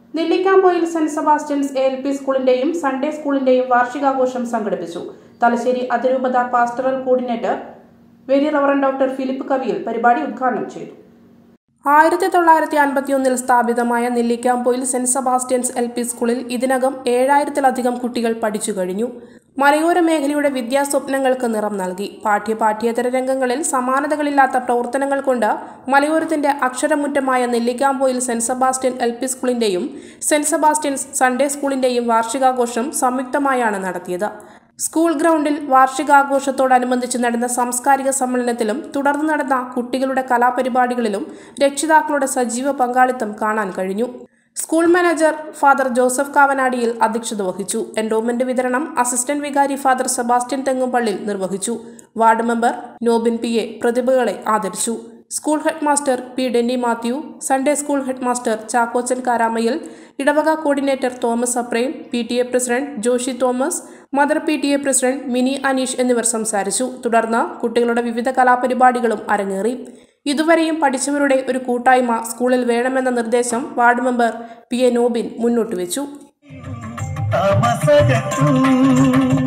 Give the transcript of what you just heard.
Nellikkampoyil saint Sebastian's ALP. സ്കൂളിന്റെയും Sunday സ്കൂളിന്റെയും വാർഷികാഘോഷം സംഘടിപ്പിച്ചു. തലശ്ശേരി അതിരൂപത pastoral coordinator very reverend doctor Philip Kaviyil പരിപാടി ഉദ്ഘാടനം ചെയ്തു. 1951 സ്ഥാപിതമായ നെല്ലിക്കാംപൊയിൽ സെന്റ് സെബാസ്റ്റ്യൻസ് എൽ.പി. സ്കൂളിൽ ഇതിനകം 7000-ലധികം കുട്ടികൾ പഠിച്ചു കഴിഞ്ഞു. മലയോര മേഖലയുടെ വിദ്യാസ്വപ്നങ്ങൾക്ക് നിറം നൽകി. പാഠ്യേതര രംഗങ്ങളിൽ സമാനതകളില്ലാത്ത പ്രവർത്തനങ്ങൾ കൊണ്ട് മലയോരത്തിന്റെ അക്ഷരമുറ്റമായ നെല്ലിക്കാംപൊയിൽ സെന്റ് സെബാസ്റ്റ്യൻ എൽ.പി. സ്കൂളിന്റെയും സെന്റ് സെബാസ്റ്റ്യൻസ് സൺഡേ സ്കൂളിന്റെയും വാർഷികാഘോഷം സംയുക്തമായാണ് നടത്തിയത്. സ്കൂൾ ഗ്രൗണ്ടിൽ വാർഷികാഘോഷത്തോടനുബന്ധിച്ച് നടന്ന സാംസ്കാരിക സമ്മേളനത്തിലും തുടർന്ന് നടന്ന കുട്ടികളുടെ കലാപരിപാടികളിലും രക്ഷിതാക്കളുടെ സജീവ പങ്കാളിത്തം കാണാൻ കഴിഞ്ഞു. School manager father Joseph Kavanadiyil അധ്യക്ഷത വഹിച്ചു. എൻഡോമെന്റ് വിതരണം അസിസ്റ്റന്റ് വികാരി ഫാദർ സെബാസ്റ്റ്യൻ തെങ്ങുംപള്ളിൽ നിർവഹിച്ചു. Ward member Nobin P A. പ്രതിഭകളെ ആദരിച്ചു. School headmaster P. Denny Mathew, Sunday school headmaster Chackochan Karamayil, ഇടവക coordinator Thomas Aprem, PTA president Joshi Thomas, mother PTA president Mini Aneesh എന്നിവർ സംസാരിച്ചു. തുടർന്ന് കുട്ടികളുടെ വിവിധ കലാപരിപാടികളും അരങ്ങേറി. ഇതുവരെയും പഠിച്ചവരുടെ ഒരു കൂട്ടായ്മ സ്കൂളിൽ വേണമെന്ന നിർദ്ദേശം വാർഡ് മെമ്പർ P.A. നോബിൻ മുന്നോട്ട് വെച്ചു.